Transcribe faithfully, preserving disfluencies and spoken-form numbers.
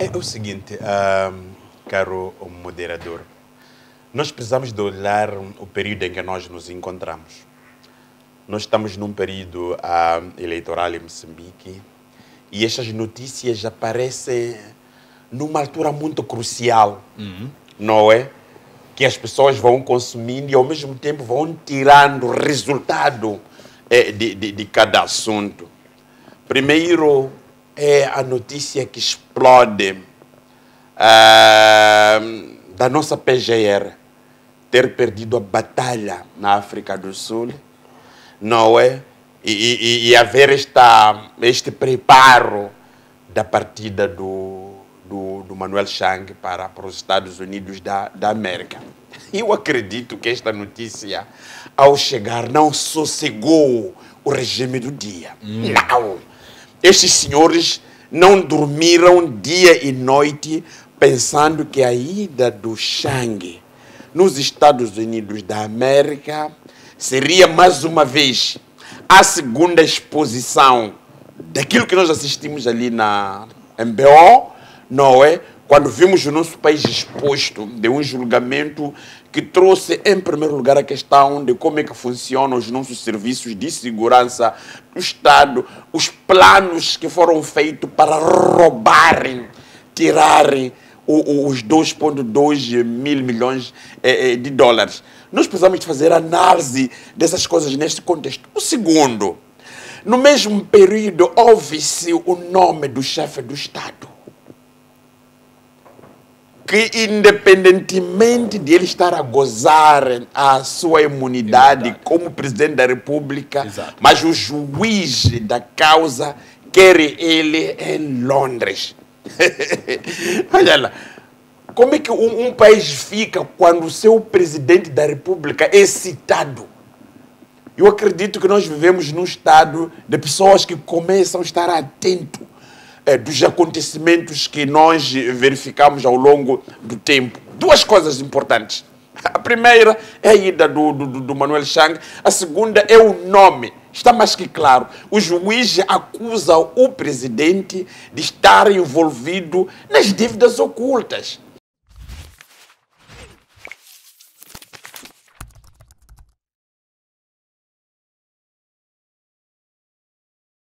É o seguinte, uh, caro moderador, nós precisamos de olhar o período em que nós nos encontramos. Nós estamos num período uh, eleitoral em Moçambique e estas notícias aparecem numa altura muito crucial, uhum. não é? Que as pessoas vão consumindo e ao mesmo tempo vão tirando resultado eh, de, de, de cada assunto. Primeiro é a notícia que explode uh, da nossa P G R ter perdido a batalha na África do Sul, não é? E, e, e haver esta, este preparo da partida do, do, do Manuel Chang para, para os Estados Unidos da, da América. Eu acredito que esta notícia, ao chegar, não sossegou o regime do dia. Hum. Não! Estes senhores não dormiram dia e noite pensando que a ida do Chang nos Estados Unidos da América seria mais uma vez a segunda exposição daquilo que nós assistimos ali na M B O, não é? Quando vimos o nosso país exposto de um julgamento que trouxe, em primeiro lugar, a questão de como é que funcionam os nossos serviços de segurança do Estado, os planos que foram feitos para roubarem, tirarem o, os dois vírgula dois mil milhões eh, de dólares. Nós precisamos fazer análise dessas coisas neste contexto. O segundo, no mesmo período, houve-se o nome do chefe do Estado, que independentemente de ele estar a gozar a sua imunidade, imunidade. como presidente da República, Exato. mas o juiz da causa quer ele em Londres. Olha lá, como é que um, um país fica quando o seu presidente da República é citado? Eu acredito que nós vivemos num estado de pessoas que começam a estar atentos É, dos acontecimentos que nós verificamos ao longo do tempo. Duas coisas importantes. A primeira é a ida do, do, do Manuel Chang. A segunda é o nome. Está mais que claro. O juiz acusa o presidente de estar envolvido nas dívidas ocultas.